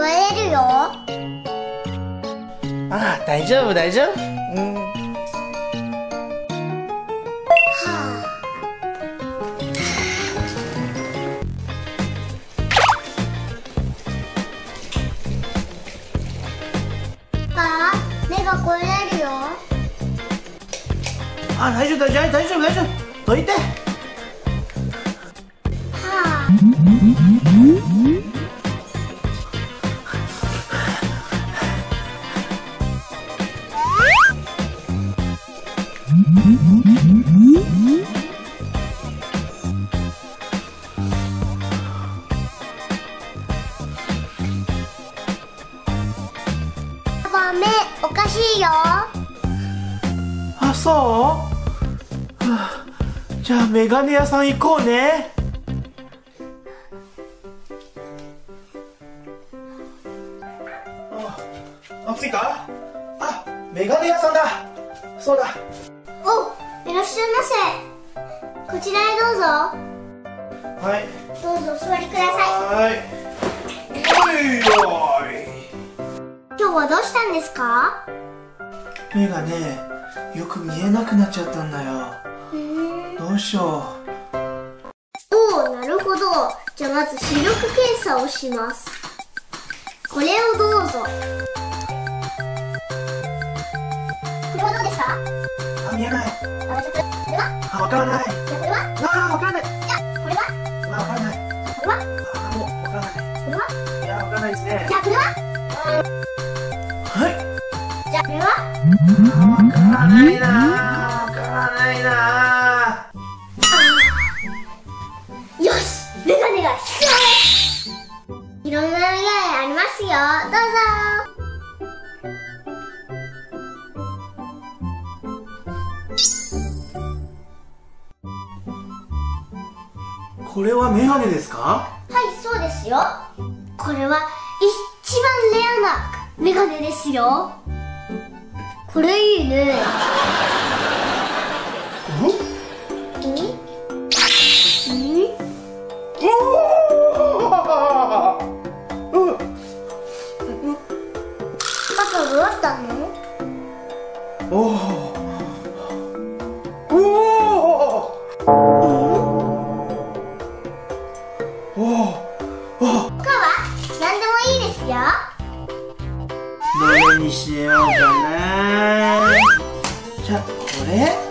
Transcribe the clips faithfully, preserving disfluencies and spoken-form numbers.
えるよ。 ああ、大丈夫大丈夫。うん。 はあ。ああ、目が超えれるよ。 あ、大丈夫大丈夫大丈夫大丈夫。どいて。 はあ。パパ、目おかしいよ。 あ、そう？はあ、じゃあメガネ屋さん行こうね。あ、あ、着いた？あ、メガネ屋さんだ。そうだ。 お、いらっしゃいませ。こちらへどうぞ。 はい。 どうぞお座りください。 はい。おいおい。 今日はどうしたんですか？ 目がね、よく見えなくなっちゃったんだよ。どうしよう。 おお、なるほど。じゃあまず視力検査をします。これをどうぞ。これはどうですか？ あ、見えない。 あ、じゃあこれは？ あ、わからない。 じゃあこれは？ あ、わからない。 じゃあこれは？ あ、わからない。 これは？ あ、もうわからない。 これは？ いや、わからないですね。 じゃあこれは？ はい。 じゃあこれは？ わからないな。わからないな。 よし、メガネが必要です。いろんなメガネありますよ。どうぞ。 これはメガネですか？ はい、そうですよ。これは一番レアなメガネですよ。これいいね。 うん？ パパどうだったの？ おお。おお。おお。 他は何でもいいですよ。 どれにしようかな。じゃあこれ？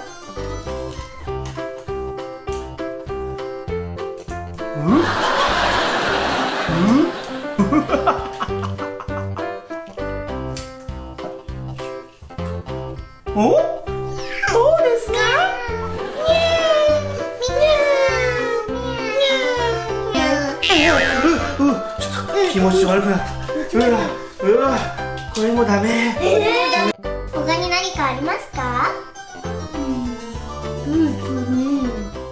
うん？うん？お？どうですか？うう、ちょっと気持ち悪くなった。うわうわ、これもダメ。 他に何かありますか？うんうん。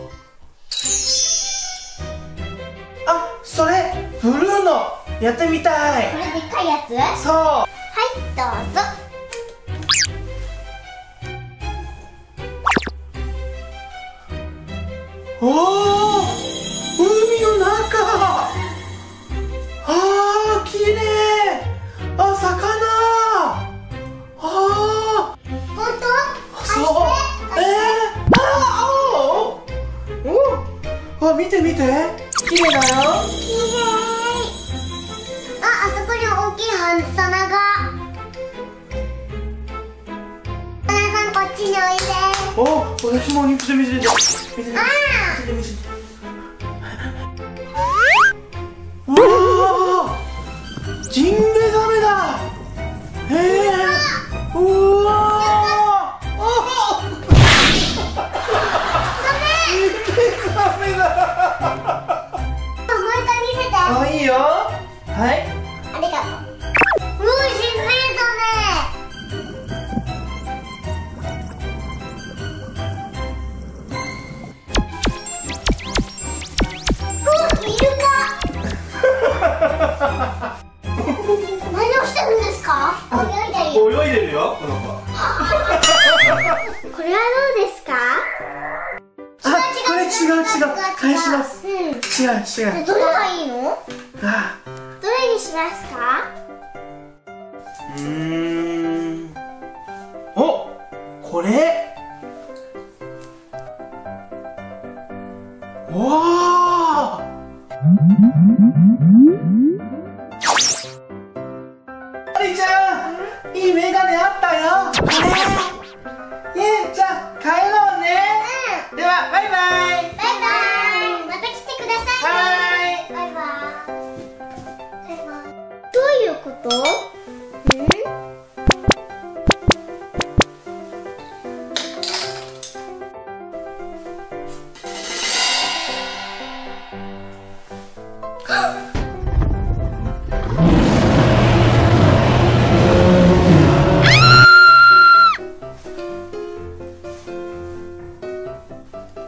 あ、それブルーのやってみたい。 これでっかいやつ？ そう。 はい、どうぞ。 おお、海の中。ああ、綺麗。あ、魚。ああ。 本当？ そう。えー、あー、おお。あ、見て見て。綺麗だよ。 きれい。あ、あそこに大きい花が。花さん、こっちにおいで。 お、私も見て見て見て。見て見て見て見て。うわあ、ジンベエザメだ。へえ。うわあ。あ。ジンベエザメだ。 もう一回見せて。 あ、いいよ。はい。 ありがとう。うわ、ジンベエザメ。うわ、イルカ。何をしてるんですか？泳いでる。 泳いでるよ、この子。 これはどうですか？ あ、これ違う違う。返します。 うん。 違う違う。 どれがいいの？ あ、 どれにししますか？ うーん。お、これ。わあ。マリちゃん、いいメガネあったよ。これ。えー、じゃあ帰ろうね。うん。ではバイバイ。 バイバイ。また来てくださいね。バイバイ。バイバイ。どういうこと？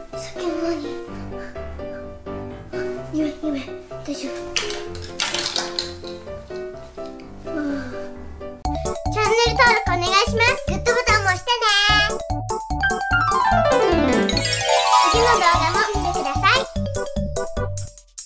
夢、夢、大丈夫。